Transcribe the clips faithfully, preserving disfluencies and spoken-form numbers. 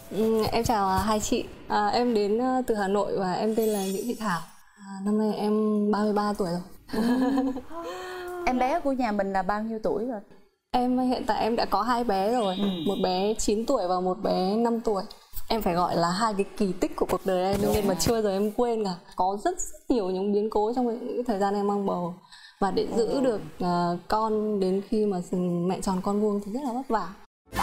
Ừ, em chào hai chị. À, em đến từ Hà Nội và em tên là Nguyễn Thị Thảo. À, năm nay em ba mươi ba tuổi rồi. Em bé của nhà mình là bao nhiêu tuổi rồi? Em hiện tại em đã có hai bé rồi, ừ. một bé chín tuổi và một bé năm tuổi. Em phải gọi là hai cái kỳ tích của cuộc đời em, nên yeah. mà chưa giờ em quên cả. Có rất, rất nhiều những biến cố trong những thời gian em mang bầu. Và để giữ được uh, con đến khi mà mẹ tròn con vuông thì rất là vất vả.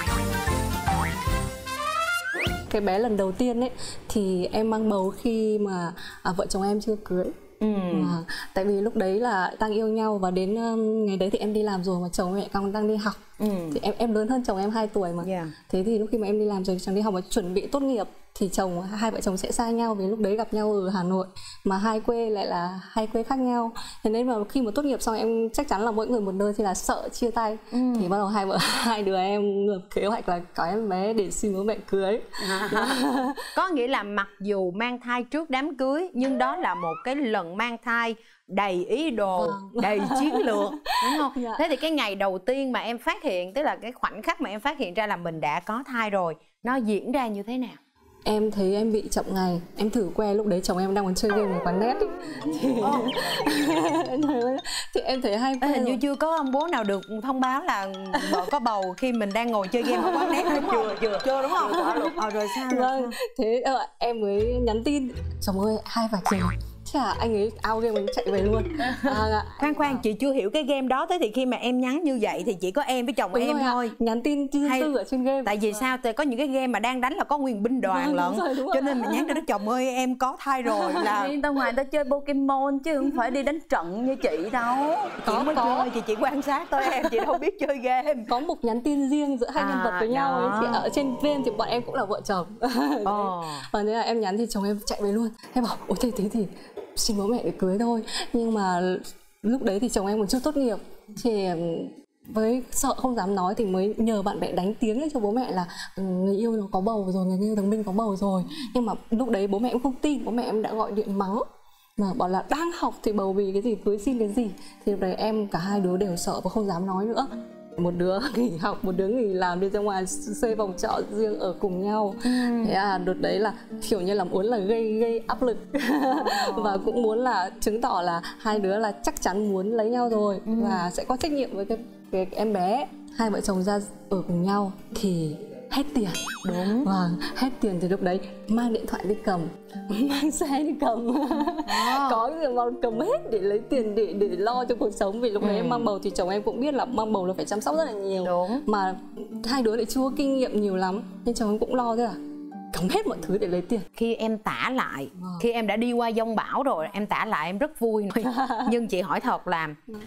Cái bé lần đầu tiên ấy thì em mang bầu khi mà à, vợ chồng em chưa cưới. Ừ. À, tại vì lúc đấy là đang yêu nhau và đến um, ngày đấy thì em đi làm rồi mà chồng mẹ con đang đi học. Ừ. Thì em em lớn hơn chồng em hai tuổi mà. Yeah. Thế thì lúc khi mà em đi làm rồi chồng đi học và chuẩn bị tốt nghiệp thì chồng hai vợ chồng sẽ xa nhau vì lúc đấy gặp nhau ở Hà Nội mà hai quê lại là hai quê khác nhau. Thế nên mà khi mà tốt nghiệp xong em chắc chắn là mỗi người một nơi thì là sợ chia tay. Ừ. Thì bắt đầu hai vợ hai đứa em lập kế hoạch là có em bé để xin bố mẹ cưới. À. Có nghĩa là mặc dù mang thai trước đám cưới nhưng đó là một cái lần mang thai đầy ý đồ, vâng. đầy chiến lược, đúng không? Dạ. Thế thì cái ngày đầu tiên mà em phát hiện, tức là cái khoảnh khắc mà em phát hiện ra là mình đã có thai rồi, nó diễn ra như thế nào? Em thấy em bị chậm ngày, em thử que lúc đấy chồng em đang còn chơi game ở quán net ý. Thì... Oh. thì em thấy hai hình như chưa có ông bố nào được thông báo là vợ có bầu khi mình đang ngồi chơi game ở quán net, đúng không? Chưa, chưa, chưa đúng không? Ờ, rồi sao? Vâng, thế uh, em mới nhắn tin, chồng ơi hai vạch rồi. Chà, anh ấy out game mình chạy về luôn. À, khoan khoan, chị chưa hiểu cái game đó. Thế thì khi mà em nhắn như vậy thì chỉ có em với chồng em thôi. À, nhắn tin tư hay... tư ở trên game. Tại vì sao? Tại có những cái game mà đang đánh là có nguyên binh đoàn lận. Cho nên mình nhắn cho nó, chồng ơi em có thai rồi là đi ra ngoài ta chơi Pokemon chứ không phải đi đánh trận như chị đâu. Có chị mới có. Chơi, chị chỉ quan sát thôi em, chị đâu biết chơi game. Có một nhắn tin riêng giữa hai à, nhân vật với nhau ấy. Chị ở trên game thì bọn em cũng là vợ chồng. Ờ. Và thế là em nhắn thì chồng em chạy về luôn. Em bảo ôi thế thế thì xin bố mẹ để cưới thôi. Nhưng mà lúc đấy thì chồng em còn chưa tốt nghiệp thì với sợ không dám nói thì mới nhờ bạn bè đánh tiếng cho bố mẹ là người yêu nó có bầu rồi, người yêu thằng Minh có bầu rồi. Nhưng mà lúc đấy bố mẹ em không tin, bố mẹ em đã gọi điện mắng mà bảo là đang học thì bầu vì cái gì, cưới xin cái gì. Thì lúc đấy em cả hai đứa đều sợ và không dám nói nữa. Một đứa nghỉ học, một đứa nghỉ làm, đi ra ngoài thuê phòng trọ riêng ở cùng nhau. Ừ. Thế à, đợt đấy là kiểu như là muốn là gây gây áp lực và cũng muốn là chứng tỏ là hai đứa là chắc chắn muốn lấy nhau rồi. Ừ. Và sẽ có trách nhiệm với cái, cái em bé. Hai vợ chồng ra ở cùng nhau thì hết tiền. Đúng. Và hết tiền thì lúc đấy mang điện thoại đi cầm, mang xe đi cầm. À. Có cái gì mà cầm hết để lấy tiền để để lo cho cuộc sống. Vì lúc đấy ừ. em mang bầu thì chồng em cũng biết là mang bầu là phải chăm sóc rất là nhiều. Đúng. Mà hai đứa lại chưa có kinh nghiệm nhiều lắm nên chồng em cũng lo thế à, cầm hết mọi thứ để lấy tiền. Khi em tả lại, à. khi em đã đi qua dông bão rồi, em tả lại em rất vui. Nhưng chị hỏi thật là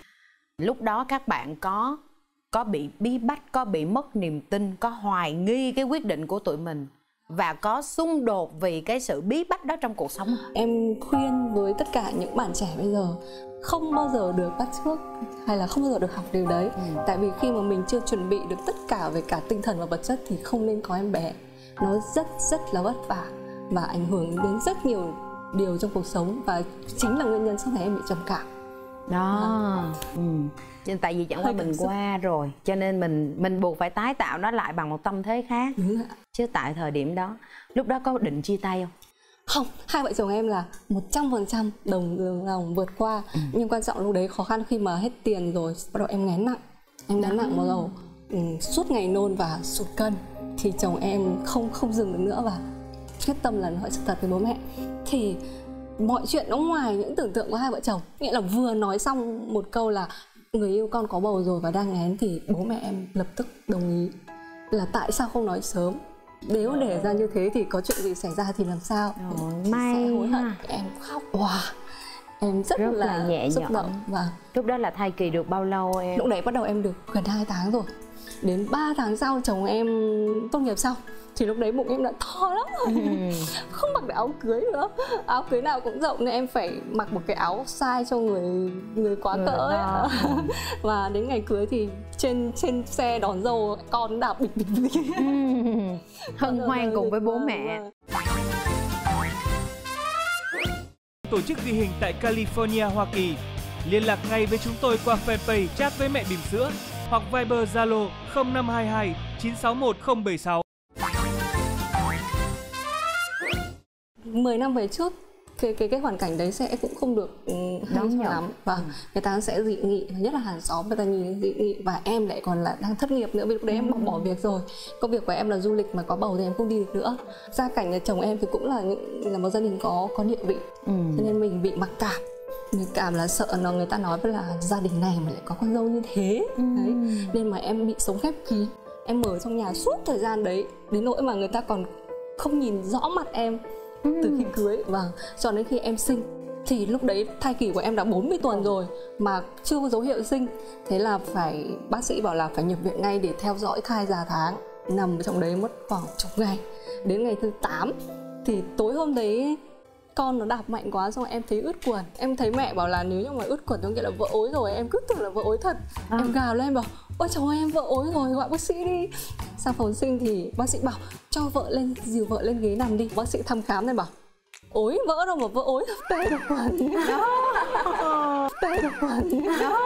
lúc đó các bạn có có bị bí bách, có bị mất niềm tin, có hoài nghi cái quyết định của tụi mình và có xung đột vì cái sự bí bách đó trong cuộc sống? Em khuyên với tất cả những bạn trẻ bây giờ không bao giờ được bắt chước hay là không bao giờ được học điều đấy. Ừ. Tại vì khi mà mình chưa chuẩn bị được tất cả về cả tinh thần và vật chất thì không nên có em bé. Nó rất rất là vất vả và ảnh hưởng đến rất nhiều điều trong cuộc sống và chính là nguyên nhân sau này em bị trầm cảm. Đó. Ừ. Tại vì chẳng qua mình qua rồi cho nên mình mình buộc phải tái tạo nó lại bằng một tâm thế khác. Ừ. Chứ tại thời điểm đó, lúc đó có định chia tay không? Không, hai vợ chồng em là một trăm phần trăm đồng đường lòng vượt qua. Ừ. Nhưng quan trọng lúc đấy khó khăn khi mà hết tiền rồi bắt đầu em ngén nặng. Em ngén nặng bắt đầu ừ, suốt ngày nôn và sụt cân. Thì chồng em không không dừng được nữa và quyết tâm là nói sự thật với bố mẹ. Thì mọi chuyện nó ngoài những tưởng tượng của hai vợ chồng. Nghĩa là vừa nói xong một câu là người yêu con có bầu rồi và đang ngén thì bố mẹ em lập tức đồng ý. Là tại sao không nói sớm? Nếu để ra như thế thì có chuyện gì xảy ra thì làm sao? Ôi, may sẽ hối hận. Em khóc. Wow. Em rất, rất là, là nhẹ nhõm. Và lúc đó là thai kỳ được bao lâu em? Lúc đấy bắt đầu em được gần hai tháng rồi. Đến ba tháng sau chồng em tốt nghiệp xong thì lúc đấy bụng em đã to lắm rồi. Ừ. Không mặc được áo cưới nữa. Áo cưới nào cũng rộng nên em phải mặc một cái áo size cho người người quá người cỡ ấy. Và đến ngày cưới thì trên trên xe đón dâu con đạp bịch bịch bịch. Ừ. Hân hoan cùng với bố mẹ. Tổ chức ghi hình tại California, Hoa Kỳ. Liên lạc ngay với chúng tôi qua fanpage Chat với mẹ bỉm sữa hoặc Viber Zalo không năm hai hai chín sáu một không bảy sáu. mười năm về trước cái cái cái hoàn cảnh đấy sẽ cũng không được hay cho lắm, và ừ. người ta sẽ dị nghị, nhất là hàng xóm người ta nhìn dị nghị, và em lại còn là đang thất nghiệp nữa, vì lúc đấy em bỏ, bỏ việc rồi, công việc của em là du lịch mà có bầu thì em không đi được nữa. Gia cảnh nhà chồng em thì cũng là là một gia đình có có địa vị, ừ. cho nên mình bị mặc cảm, mình cảm là sợ nó người ta nói với là gia đình này mà lại có con dâu như thế, ừ. đấy, nên mà em bị sống khép kín, em ở trong nhà suốt thời gian đấy, đến nỗi mà người ta còn không nhìn rõ mặt em từ khi cưới, và cho đến khi em sinh. Thì lúc đấy thai kỳ của em đã bốn mươi tuần rồi mà chưa có dấu hiệu sinh. Thế là phải bác sĩ bảo là phải nhập viện ngay để theo dõi thai già tháng. Nằm ở trong đấy mất khoảng chục ngày. Đến ngày thứ tám thì tối hôm đấy con nó đạp mạnh quá, xong rồi em thấy ướt quần. Em thấy mẹ bảo là nếu như mà ướt quần có nghĩa là vợ ối rồi. Em cứ tưởng là vợ ối thật, à. Em gào lên bảo ôi trời ơi em vợ ối rồi, gọi bác sĩ đi. Sang phòng sinh thì bác sĩ bảo cho vợ lên, dìu vợ lên ghế nằm đi. Bác sĩ thăm khám này bảo ối vỡ đâu mà vỡ ối, tê được quần tê được quần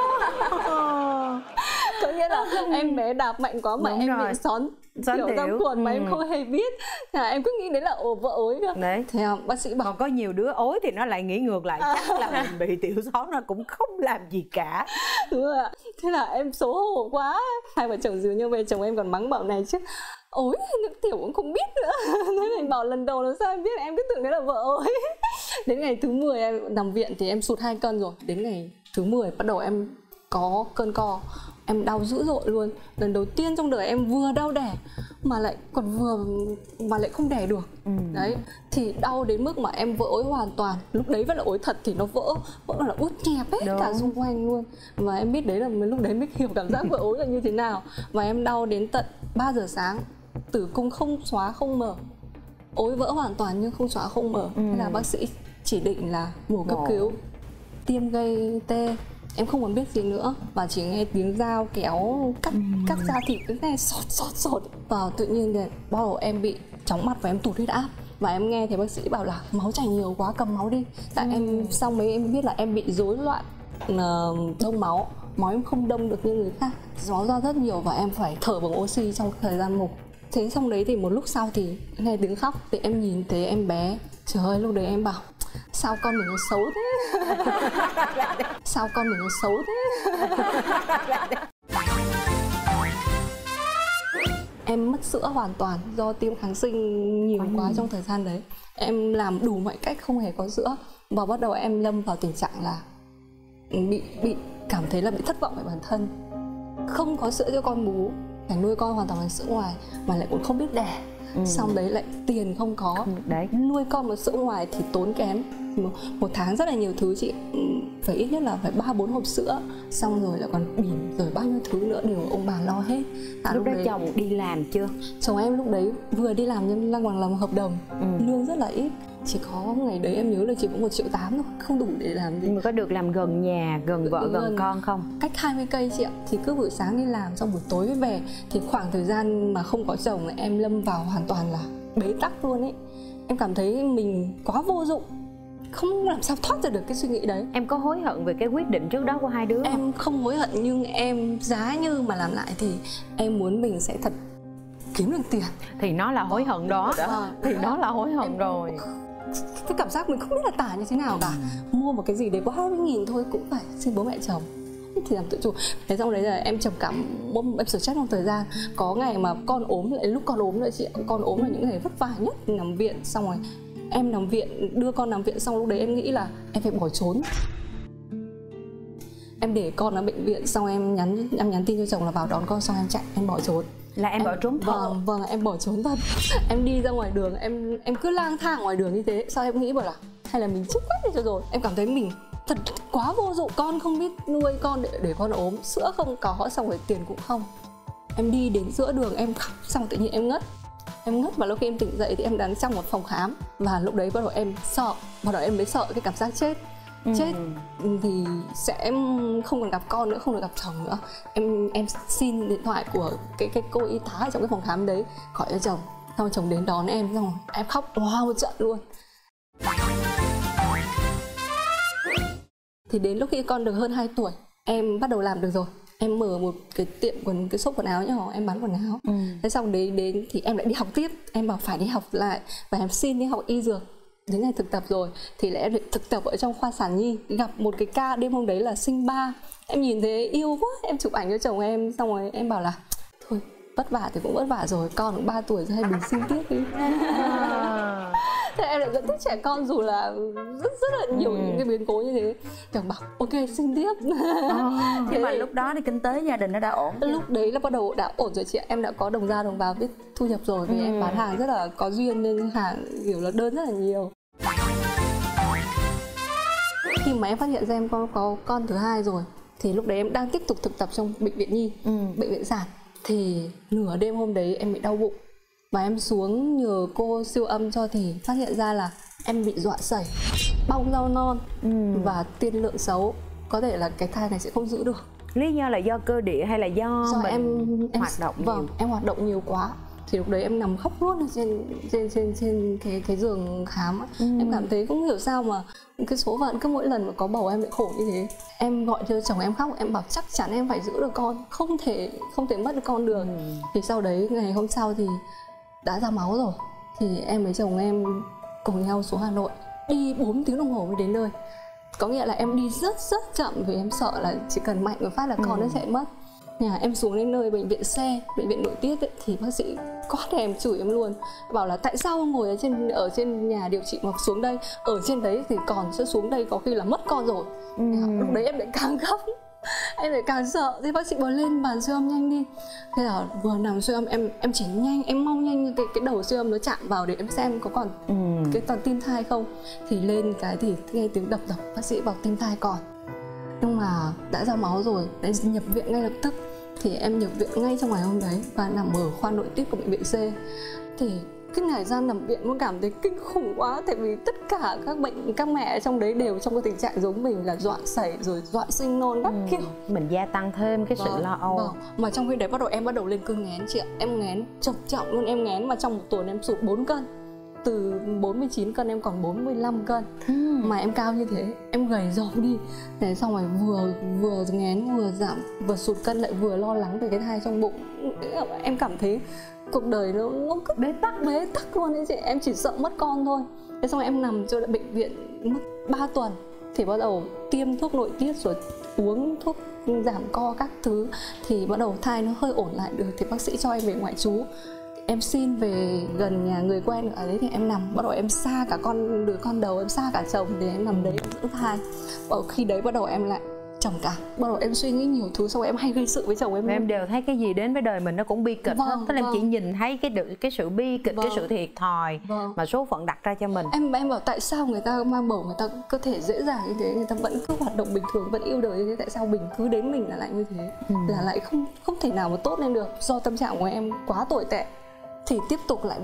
có nghĩa là em bé đạp mạnh quá mà. Đúng em rồi. Bị xón kiểu răng quần ừ. mà em không hề biết, à, em cứ nghĩ đấy là ồ vỡ ối cơ. Đấy. Thế bác sĩ bảo còn có nhiều đứa ối thì nó lại nghĩ ngược lại, chắc là mình bị tiểu xón, nó cũng không làm gì cả. Đúng rồi ạ. Thế là em xấu hổ quá, hai vợ chồng dường như về chồng em còn mắng bảo này chứ ối nước tiểu cũng không biết nữa. Thế mình bảo lần đầu làm sao em biết, em cứ tưởng đấy là vợ ối. Đến ngày thứ mười em nằm viện thì em sụt hai cân rồi. Đến ngày thứ mười bắt đầu em có cơn co, em đau dữ dội luôn. Lần đầu tiên trong đời em vừa đau đẻ mà lại còn vừa mà lại không đẻ được. Ừ. Đấy, thì đau đến mức mà em vỡ ối hoàn toàn. Lúc đấy vẫn là ối thật thì nó vỡ, vỡ là út nhẹp hết cả xung quanh luôn. Và em biết đấy là lúc đấy mới hiểu cảm giác vỡ ối là như thế nào. Và em đau đến tận ba giờ sáng, tử cung không xóa không mở, ối vỡ hoàn toàn nhưng không xóa không mở. Ừ. Thế là bác sĩ chỉ định là mổ cấp cứu, tiêm gây tê. Em không còn biết gì nữa và chỉ nghe tiếng dao kéo cắt ừ. cắt da thịt cái này sọt sọt sọt vào. Tự nhiên thì bắt đầu em bị chóng mặt và em tụt huyết áp, và em nghe thấy bác sĩ bảo là máu chảy nhiều quá cầm máu đi. Tại ừ. em xong mấy em biết là em bị rối loạn uh, đông máu, máu em không đông được như người khác, máu ra rất nhiều và em phải thở bằng oxy trong thời gian mổ. Thế xong đấy thì một lúc sau thì nghe tiếng khóc thì em nhìn thấy em bé. Trời ơi, lúc đấy em bảo sao con mình nó xấu thế. Sao con mình nó xấu thế. Em mất sữa hoàn toàn do tiêm kháng sinh nhiều quá trong thời gian đấy. Em làm đủ mọi cách không hề có sữa, và bắt đầu em lâm vào tình trạng là bị bị cảm thấy là bị thất vọng về bản thân. Không có sữa cho con bú, phải nuôi con hoàn toàn bằng sữa ngoài mà lại cũng không biết đẻ. Ừ. Xong đấy lại tiền không có, đấy. Nuôi con bằng sữa ngoài thì tốn kém, một, một tháng rất là nhiều thứ chị, phải ít nhất là phải ba bốn hộp sữa, xong rồi lại còn bỉm rồi bao nhiêu thứ nữa đều ông bà lo hết. À, lúc, lúc đấy chồng đi làm chưa? Chồng em lúc đấy vừa đi làm nhưng đang còn làm hợp đồng, ừ. lương rất là ít, chỉ có ngày đấy em nhớ là chỉ có một triệu tám thôi, không đủ để làm gì. Nhưng mà có được làm gần nhà, gần vợ, gần, gần con không? Cách hai mươi cây chị ạ. Thì cứ buổi sáng đi làm xong buổi tối mới về, thì khoảng thời gian mà không có chồng là em lâm vào hoàn toàn là bế tắc luôn ấy. Em cảm thấy mình quá vô dụng, không làm sao thoát ra được cái suy nghĩ đấy. Em có hối hận về cái quyết định trước đó của hai đứa không? Em không hối hận, nhưng em giá như mà làm lại thì em muốn mình sẽ thật kiếm được tiền. Thì nó là hối hận đó, à, thì đó là hối hận em... rồi. Cái cảm giác mình không biết là tả như thế nào cả. Mua một cái gì đấy có hai mươi nghìn thôi cũng phải xin bố mẹ chồng thì làm tự chủ. Thế xong đấy là em trầm cảm, em stress trong thời gian. Có ngày mà con ốm, lại lúc con ốm nữa chị, con ốm là những ngày vất vả nhất, nằm viện. Xong rồi em nằm viện, đưa con nằm viện, xong lúc đấy em nghĩ là em phải bỏ trốn. Em để con ở bệnh viện, xong em nhắn em nhắn tin cho chồng là vào đón con, xong em chạy, em bỏ trốn. Là em, em bỏ trốn thật? Vâng, vâng, em bỏ trốn thật. Em đi ra ngoài đường, em em cứ lang thang ngoài đường như thế. Sau em nghĩ bảo là hay là mình chết quét đi cho rồi. Em cảm thấy mình thật quá vô dụng, con không biết nuôi con để, để con ốm, sữa không có, xong rồi tiền cũng không. Em đi đến giữa đường em khóc, xong tự nhiên em ngất. Em ngất và lúc khi em tỉnh dậy thì em đang trong một phòng khám. Và lúc đấy bắt đầu em sợ, bắt đầu em mới sợ cái cảm giác chết. Ừ. Chết thì sẽ không còn gặp con nữa, không được gặp chồng nữa. Em em xin điện thoại của cái cái cô y tá ở trong cái phòng khám đấy, gọi cho chồng. Xong rồi chồng đến đón em, xong rồi em khóc wow một trận luôn. Thì đến lúc khi con được hơn hai tuổi, em bắt đầu làm được rồi. Em mở một cái tiệm quần, cái shop quần áo nhỏ, em bán quần áo. Ừ. Thế xong đấy đến thì em lại đi học tiếp. Em bảo phải đi học lại và em xin đi học y dược. đến ngày thực tập rồi thì lại em được thực tập ở trong khoa sản nhi, gặp một cái ca đêm hôm đấy là sinh ba. Em nhìn thấy yêu quá, em chụp ảnh cho chồng em, xong rồi em bảo là thôi vất vả thì cũng vất vả rồi, con cũng ba tuổi rồi hay mình sinh tiếp đi. Thế em lại rất thích trẻ con dù là rất rất là nhiều ừ. những cái biến cố như thế. Chồng bảo ok sinh tiếp. À, nhưng mà lúc đó thì kinh tế gia đình nó đã ổn. Lúc đấy là bắt đầu đã ổn rồi chị ạ. Em đã có đồng ra đồng vào, biết thu nhập rồi. Vì ừ. em bán hàng rất là có duyên nên hàng kiểu là đơn rất là nhiều. Khi mà em phát hiện ra em có, có con thứ hai rồi thì lúc đấy em đang tiếp tục thực tập trong bệnh viện nhi, ừ. bệnh viện sản. Thì nửa đêm hôm đấy em bị đau bụng và em xuống nhờ cô siêu âm cho thì phát hiện ra là em bị dọa sẩy, bong rau non ừ. và tiên lượng xấu, có thể là cái thai này sẽ không giữ được. Lý do là do cơ địa hay là do, do mình em, em hoạt động vâng, nhiều? Em hoạt động nhiều quá. Thì lúc đấy em nằm khóc luôn ở trên trên trên trên cái cái giường khám. Ừ. Em cảm thấy không hiểu sao mà cái số phận cứ mỗi lần mà có bầu em lại khổ như thế. Em gọi cho chồng em khóc, em bảo chắc chắn em phải giữ được con, không thể không thể mất được con được. Ừ. Thì sau đấy ngày hôm sau thì đã ra máu rồi thì em với chồng em cùng nhau xuống Hà Nội, đi bốn tiếng đồng hồ mới đến nơi. Có nghĩa là em đi rất rất chậm vì em sợ là chỉ cần mạnh một phát là con ừ. nó sẽ mất. Nhà em xuống đến nơi bệnh viện xe, bệnh viện nội tiết ấy, thì bác sĩ quát em, chửi em luôn, bảo là tại sao ngồi ở trên ở trên nhà điều trị mà xuống đây, ở trên đấy thì còn sẽ xuống đây có khi là mất con rồi. Ừ. Lúc đấy em lại càng khóc, em lại càng sợ. Thì bác sĩ bảo lên bàn siêu âm nhanh đi. Thế là vừa nằm siêu âm em em chỉ nhanh, em mong nhanh cái cái đầu siêu âm nó chạm vào để em xem có còn ừ. cái toàn tim thai không. Thì lên cái thì nghe tiếng đập đập, bác sĩ bảo tim thai còn. Nhưng mà đã ra máu rồi, đã nhập viện ngay lập tức. Thì em nhập viện ngay trong ngày hôm đấy và nằm ở khoa nội tiết của bệnh viện C. Thì cái ngày ra nằm viện cũng cảm thấy kinh khủng quá. Tại vì tất cả các bệnh, các mẹ trong đấy đều trong cái tình trạng giống mình là dọa sẩy rồi dọa sinh non các ừ. kiểu. Mình gia tăng thêm cái vâng, sự lo âu vâng. Mà trong khi đấy bắt đầu em bắt đầu lên cơn nghén chị ạ. Em nghén trầm trọng luôn, em nghén mà trong một tuần em sụt bốn cân. Từ bốn mươi chín cân em còn bốn mươi lăm cân. ừ. Mà em cao như thế, em gầy rộm đi. Thế xong rồi vừa vừa nghén, vừa giảm, vừa sụt cân lại vừa lo lắng về cái thai trong bụng. Em cảm thấy cuộc đời nó, nó cứ bế tắc, bế tắc luôn ấy chị. Em chỉ sợ mất con thôi. Thế xong rồi em nằm cho bệnh viện mất ba tuần. Thì bắt đầu tiêm thuốc nội tiết rồi uống thuốc giảm co các thứ. Thì bắt đầu thai nó hơi ổn lại được. Thì bác sĩ cho em về ngoại trú. Em xin về gần nhà người quen ở đấy thì em nằm, bắt đầu em xa cả con đứa con đầu, em xa cả chồng thì em nằm đấy em giữ thai. Và khi đấy bắt đầu em lại trầm cảm, bắt đầu em suy nghĩ nhiều thứ, xong rồi em hay gây sự với chồng em. Em đều thấy cái gì đến với đời mình nó cũng bi kịch vâng, hết. Tức là vâng. em chỉ nhìn thấy cái cái sự bi kịch, vâng. cái sự thiệt thòi vâng. mà số phận đặt ra cho mình. Em em bảo tại sao người ta mang bầu người ta có thể dễ dàng như thế, người ta vẫn cứ hoạt động bình thường, vẫn yêu đời như thế, tại sao mình cứ đến mình là lại như thế, ừ. là lại không không thể nào mà tốt lên được. Do tâm trạng của em quá tồi tệ thì tiếp tục lại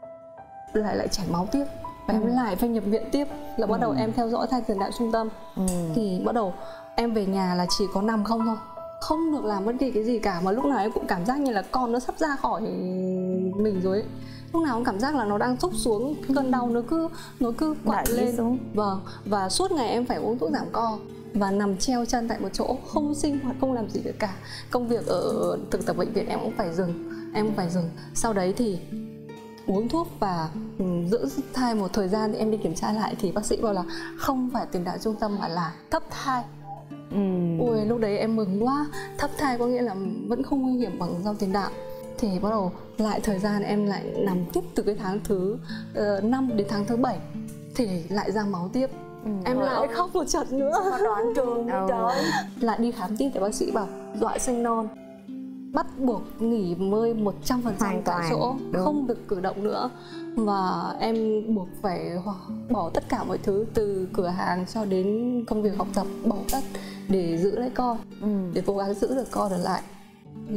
lại lại chảy máu tiếp và ừ. em lại phải nhập viện tiếp. Là bắt đầu ừ. em theo dõi thai tiền đạo trung tâm. ừ. Thì bắt đầu em về nhà là chỉ có nằm không thôi, không được làm bất kỳ cái gì cả. Mà lúc nào em cũng cảm giác như là con nó sắp ra khỏi mình rồi ấy. Lúc nào cũng cảm giác là nó đang thúc xuống, cơn đau nó cứ nó cứ quặn lên xuống. Vâng, và suốt ngày em phải uống thuốc giảm co và nằm treo chân tại một chỗ, không sinh hoạt, không làm gì được cả. Công việc ở thực tập bệnh viện em cũng phải dừng, em cũng phải dừng. Sau đấy thì uống thuốc và um, giữ thai một thời gian thì em đi kiểm tra lại thì bác sĩ bảo là không phải tiền đạo trung tâm mà là thấp thai. ừ. Ôi lúc đấy em mừng quá, thấp thai có nghĩa là vẫn không nguy hiểm bằng do tiền đạo. Thì bắt đầu lại thời gian em lại nằm tiếp từ cái tháng thứ uh, năm đến tháng thứ bảy thì lại ra máu tiếp. ừ. Em lại ơi. khóc một trận nữa. Đoạn trường đi trời. Lại đi khám tiếp thì bác sĩ bảo dọa sinh non, bắt buộc nghỉ ngơi một trăm phần trăm tại chỗ, đúng. Không được cử động nữa. Và em buộc phải bỏ tất cả mọi thứ, từ cửa hàng cho đến công việc học tập, bỏ tất để giữ lấy con, ừ. để cố gắng giữ được con ở lại. ừ.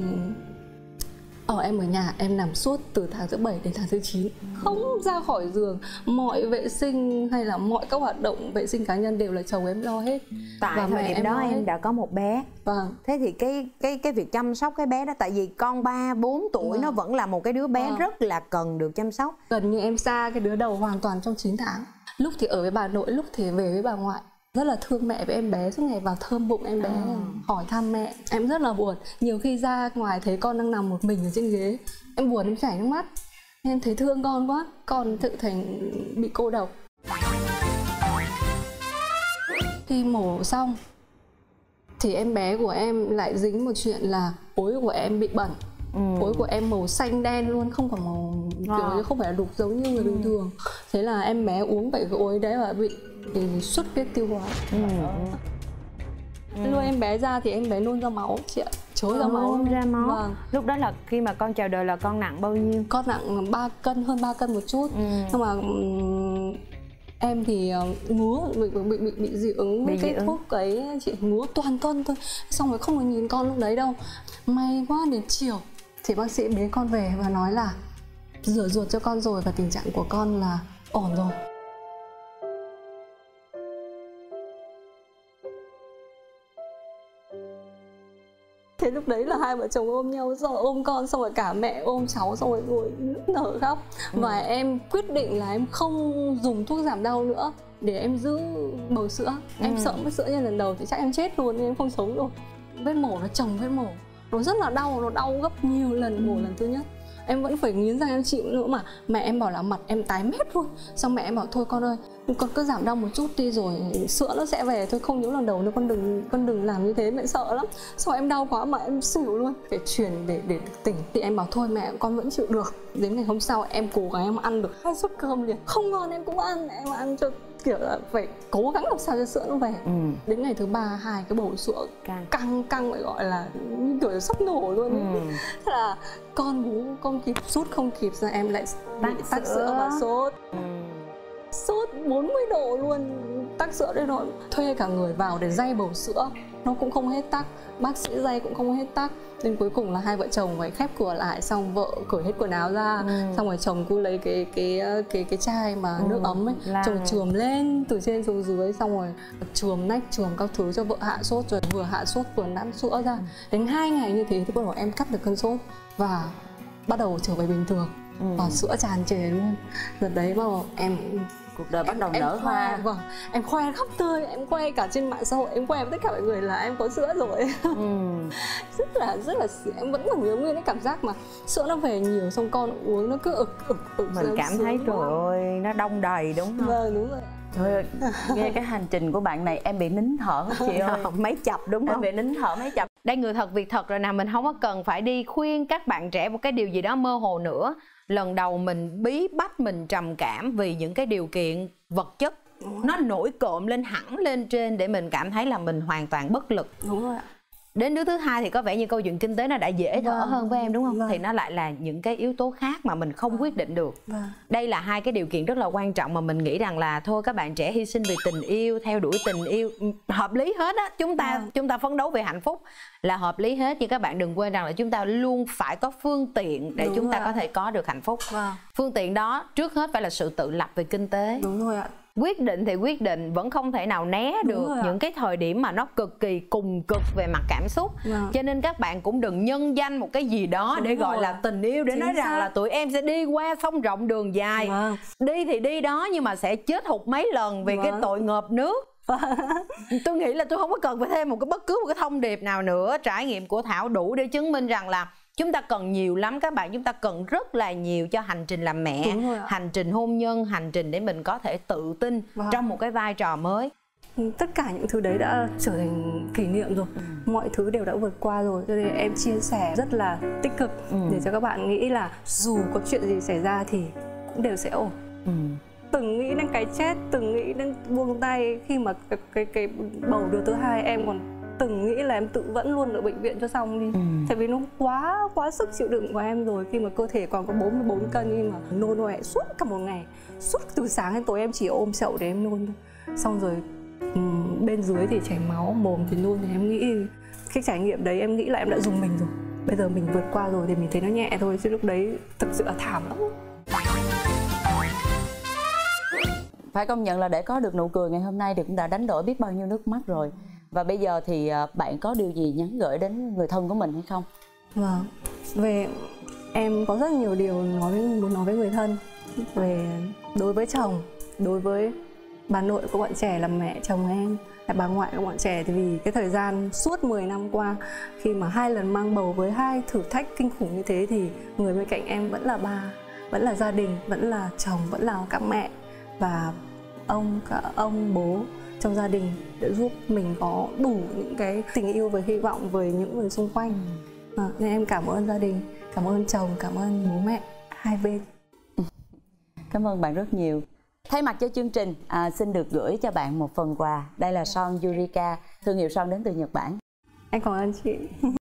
Ở em ở nhà em nằm suốt từ tháng thứ bảy đến tháng thứ chín, không ra khỏi giường. Mọi vệ sinh hay là mọi các hoạt động vệ sinh cá nhân đều là chồng em lo hết. Tại và thời điểm đó em đã có một bé. Vâng. Thế thì cái cái cái việc chăm sóc cái bé đó, tại vì con ba bốn tuổi vâng. nó vẫn là một cái đứa bé vâng. rất là cần được chăm sóc. Gần như em xa cái đứa đầu hoàn toàn trong chín tháng. Lúc thì ở với bà nội, lúc thì về với bà ngoại. Rất là thương mẹ với em bé, suốt ngày vào thơm bụng em bé, à. hỏi thăm mẹ. Em rất là buồn. Nhiều khi ra ngoài thấy con đang nằm một mình ở trên ghế, em buồn, em chảy nước mắt. Em thấy thương con quá, con tự thành bị cô độc. Khi mổ xong thì em bé của em lại dính một chuyện là ối của em bị bẩn. Ừ. Ối của em màu xanh đen luôn, không còn màu kiểu à. như không phải là đục giống như người ừ. bình thường. Thế là em bé uống vậy cái ối đấy và bị thì xuất huyết tiêu hóa. Ừ. Ừ. Nuôi em bé ra thì em bé nôn ra máu chị ạ, chối ra máu. Ra máu. Vâng. Lúc đó là khi mà con chào đời là con nặng bao nhiêu? Con nặng ba cân, hơn ba cân một chút. Ừ. Nhưng mà um, em thì uh, ngứa, bị bị bị, bị dị ứng với cái thuốc ấy chị, ngứa toàn thân thôi. Xong rồi không có nhìn con lúc đấy đâu. May quá đến chiều thì bác sĩ bế con về và nói là rửa ruột cho con rồi và tình trạng của con là ổn rồi. Thế lúc đấy là hai vợ chồng ôm nhau, xong rồi ôm con, xong rồi cả mẹ ôm cháu, xong rồi ngồi nức nở khóc. Ừ. Và em quyết định là em không dùng thuốc giảm đau nữa để em giữ bầu sữa. Em ừ. sợ mất sữa như lần đầu thì chắc em chết luôn, nên em không sống được. Vết mổ nó chồng vết mổ, nó rất là đau, nó đau gấp nhiều lần mổ ừ. lần thứ nhất. Em vẫn phải nghiến răng em chịu nữa mà. Mẹ em bảo là mặt em tái mét luôn. Xong mẹ em bảo thôi con ơi, con cứ giảm đau một chút đi rồi sữa nó sẽ về thôi, không những lần đầu nữa con đừng con đừng làm như thế, mẹ sợ lắm. Xong em đau quá mà em xỉu luôn, phải truyền để để được tỉnh. Thì em bảo thôi mẹ, con vẫn chịu được. Đến ngày hôm sau em cố gắng em ăn được hai suất cơm liền, không ngon em cũng ăn, em ăn cho kiểu là phải cố gắng làm sao cho sữa nó về. Ừ. Đến ngày thứ ba hai cái bầu sữa căng căng, căng phải gọi là như kiểu là sắp nổ luôn. Ừ. Thế là con bú không kịp, sút không kịp, ra em lại bị tắc sữa. sữa và sốt. Ừ. Sốt bốn mươi độ luôn, tắc sữa đây rồi. Thuê cả người vào để day bầu sữa, nó cũng không hết tắc. Bác sĩ day cũng không hết tắc. Đến cuối cùng là hai vợ chồng phải khép cửa lại, xong vợ cởi hết quần áo ra. Ừ. Xong rồi chồng cứ lấy cái cái cái cái chai mà ừ. nước ấm ấy, chồng chườm lên từ trên xuống dưới, xong rồi chườm nách, chườm các thứ cho vợ hạ sốt, rồi vừa hạ sốt vừa nắn sữa ra. Ừ. Đến hai ngày như thế thì bắt đầu em cắt được cơn sốt và bắt đầu trở về bình thường. Ừ. Và sữa tràn trề luôn. Đợt đấy mà em cuộc đời bắt đầu em, nở em hoa. Khoe, vâng, em khoe khắp nơi, em khoe cả trên mạng xã hội, em khoe với tất cả mọi người là em có sữa rồi. Ừ. rất là rất là em vẫn còn nhớ nguyên cái cảm giác mà sữa nó về nhiều, xong con uống nó cứ ực ực ực. Mình cảm thấy trời ơi nó đông đầy đúng không? Vâng đúng rồi. Trời ơi, nghe cái hành trình của bạn này em bị nín thở chị ơi. Mấy chập đúng không? Em bị nín thở mấy chập. Đây người thật việc thật rồi nè, mình không có cần phải đi khuyên các bạn trẻ một cái điều gì đó mơ hồ nữa. Lần đầu mình bí bách, mình trầm cảm vì những cái điều kiện vật chất nó nổi cộm lên hẳn lên trên để mình cảm thấy là mình hoàn toàn bất lực. Đúng rồi ạ. Đến đứa thứ hai thì có vẻ như câu chuyện kinh tế nó đã dễ thở vâng. hơn với em đúng không? Vâng. Thì nó lại là những cái yếu tố khác mà mình không vâng. quyết định được. Vâng. Đây là hai cái điều kiện rất là quan trọng mà mình nghĩ rằng là thôi các bạn trẻ hy sinh vì tình yêu, theo đuổi tình yêu hợp lý hết á. Chúng ta vâng. chúng ta phấn đấu về hạnh phúc là hợp lý hết, nhưng các bạn đừng quên rằng là chúng ta luôn phải có phương tiện để đúng chúng ta ạ. Có thể có được hạnh phúc. Vâng. Phương tiện đó trước hết phải là sự tự lập về kinh tế. Đúng rồi ạ. Quyết định thì quyết định, vẫn không thể nào né được những cái thời điểm mà nó cực kỳ cùng cực về mặt cảm xúc. Vâng. Cho nên các bạn cũng đừng nhân danh một cái gì đó đúng để rồi. Gọi là tình yêu để chính nói xác. Rằng là tụi em sẽ đi qua sông rộng đường dài. Vâng. Đi thì đi đó nhưng mà sẽ chết hụt mấy lần vì vâng. cái tội ngợp nước. Tôi nghĩ là tôi không có cần phải thêm một cái bất cứ một cái thông điệp nào nữa. Trải nghiệm của Thảo đủ để chứng minh rằng là chúng ta cần nhiều lắm các bạn, chúng ta cần rất là nhiều cho hành trình làm mẹ, hành trình hôn nhân, hành trình để mình có thể tự tin vâng. trong một cái vai trò mới. Tất cả những thứ đấy đã trở thành kỷ niệm rồi, ừ. mọi thứ đều đã vượt qua rồi, cho nên em chia sẻ rất là tích cực ừ. để cho các bạn nghĩ là dù có chuyện gì xảy ra thì cũng đều sẽ ổn. Ừ. Từng nghĩ đến cái chết, từng nghĩ đến buông tay khi mà cái, cái, cái bầu đứa thứ hai em còn từng nghĩ là em tự vẫn luôn ở bệnh viện cho xong đi. Ừ. Tại vì nó quá quá sức chịu đựng của em rồi, khi mà cơ thể còn có bốn mươi bốn cân nhưng mà nôn hoẹ suốt cả một ngày, suốt từ sáng đến tối em chỉ ôm chậu để em nôn thôi. Xong rồi um, bên dưới thì chảy máu, mồm thì nôn, thì em nghĩ cái trải nghiệm đấy em nghĩ là em đã dùng mình rồi. Bây giờ mình vượt qua rồi thì mình thấy nó nhẹ thôi, chứ lúc đấy thực sự là thảm lắm. Phải công nhận là để có được nụ cười ngày hôm nay thì cũng đã đánh đổi biết bao nhiêu nước mắt rồi. Và bây giờ thì bạn có điều gì nhắn gửi đến người thân của mình hay không? Vâng, về em có rất nhiều điều nói với, muốn nói với người thân. Về đối với chồng, đối với bà nội của bọn trẻ là mẹ chồng em, là bà ngoại của bọn trẻ, thì vì cái thời gian suốt mười năm qua, khi mà hai lần mang bầu với hai thử thách kinh khủng như thế, thì người bên cạnh em vẫn là ba, vẫn là gia đình, vẫn là chồng, vẫn là các mẹ và ông, cả ông, bố. trong gia đình để giúp mình có đủ những cái tình yêu và hy vọng với những người xung quanh. À, nên em cảm ơn gia đình, cảm ơn chồng, cảm ơn bố mẹ hai bên. Cảm ơn bạn rất nhiều. Thay mặt cho chương trình, à, xin được gửi cho bạn một phần quà. Đây là son Eureka, thương hiệu son đến từ Nhật Bản. Anh cảm ơn chị.